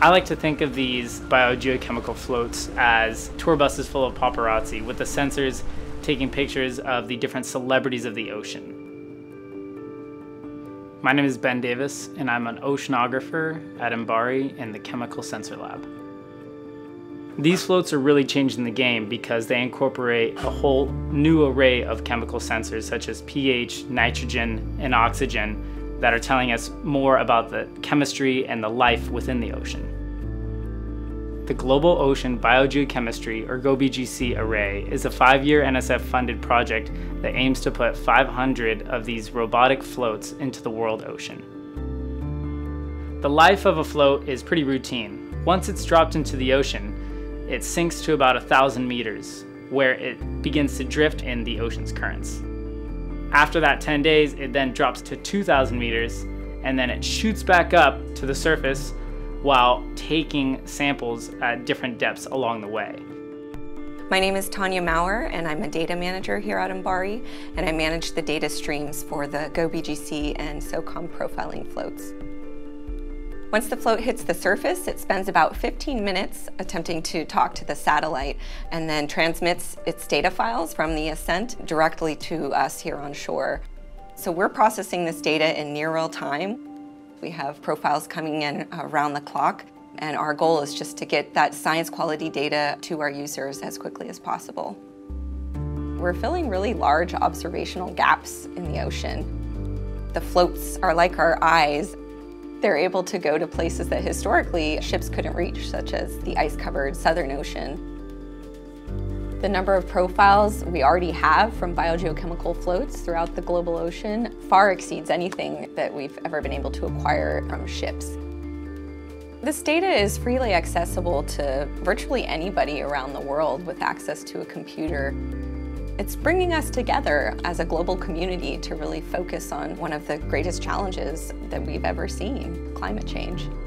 I like to think of these biogeochemical floats as tour buses full of paparazzi, with the sensors taking pictures of the different celebrities of the ocean. My name is Ben Davis, and I'm an oceanographer at MBARI in the Chemical Sensor Lab. These floats are really changing the game because they incorporate a whole new array of chemical sensors such as pH, nitrogen, and oxygen that are telling us more about the chemistry and the life within the ocean. The Global Ocean Biogeochemistry, or GO-BGC Array, is a 5-year NSF-funded project that aims to put 500 of these robotic floats into the world ocean. The life of a float is pretty routine. Once it's dropped into the ocean, it sinks to about 1,000 meters, where it begins to drift in the ocean's currents. After that 10 days, it then drops to 2,000 meters, and then it shoots back up to the surface while taking samples at different depths along the way. My name is Tanya Maurer, and I'm a data manager here at MBARI, and I manage the data streams for the GO-BGC and SOCCOM profiling floats. Once the float hits the surface, it spends about 15 minutes attempting to talk to the satellite and then transmits its data files from the ascent directly to us here on shore. So we're processing this data in near real time. We have profiles coming in around the clock, and our goal is just to get that science quality data to our users as quickly as possible. We're filling really large observational gaps in the ocean. The floats are like our eyes. They're able to go to places that historically ships couldn't reach, such as the ice-covered Southern Ocean. The number of profiles we already have from biogeochemical floats throughout the global ocean far exceeds anything that we've ever been able to acquire from ships. This data is freely accessible to virtually anybody around the world with access to a computer. It's bringing us together as a global community to really focus on one of the greatest challenges that we've ever seen, climate change.